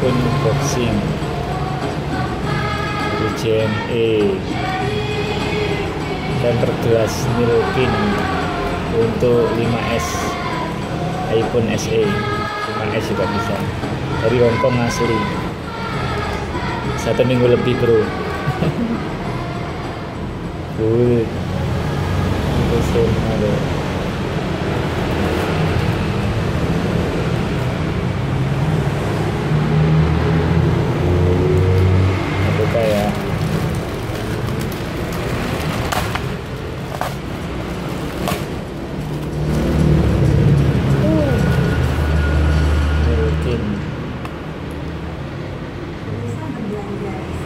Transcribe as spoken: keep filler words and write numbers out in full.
unboxing J M E tempered glass Nilpin untuk lima S iPhone S E, lima S juga bisa, dari Hongkong asli, satu minggu lebih bro. Good itu semua deh. Buka ya. Nilpin